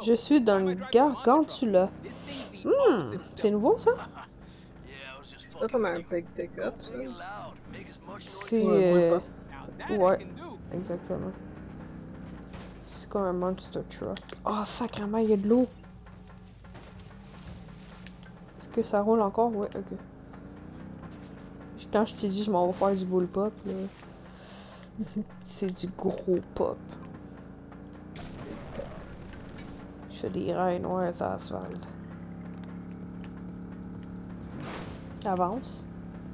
Je suis dans le Gargantula. C'est nouveau ça? C'est pas comme un big pick-up, ça? C'est... Ouais, exactement. C'est comme un monster truck. Oh, sacrément, il y a de l'eau. Est-ce que ça roule encore? Ouais, ok. Quand je t'ai dit je m'en vais faire du bull pop, là. C'est du gros pop. Je fais des rails noirs à l'asphalte. Avance.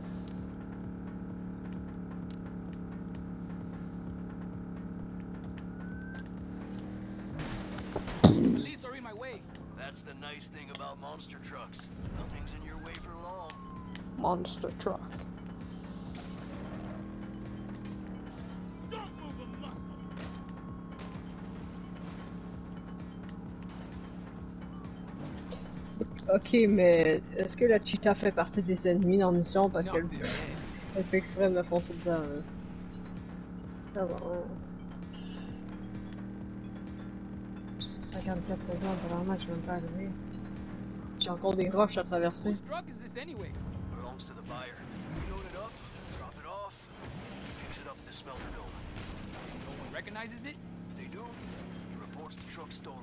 Police are in my way. That's the nice thing about monster trucks. Nothing's in your way for long. Monster truck. Ok, mais est-ce que la cheetah fait partie des ennemis dans la mission parce qu'elle elle fait exprès de me foncer dedans? Ça va. 54 secondes, vraiment que je vais me faire arriver. J'ai encore des roches à traverser. Whose truck is this anyway? Belongs to the buyer. You load it up, drop it off, fix it up in the smelter dome. No one recognizes it? If they do, he reports the truck stolen.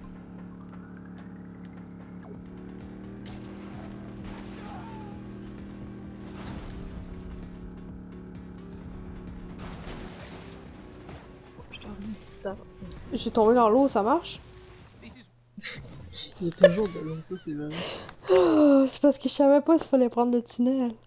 J'ai tombé dans l'eau, ça marche? Il y a toujours de l'eau, ça c'est vrai. Oh, c'est parce que je savais pas s'il fallait prendre le tunnel.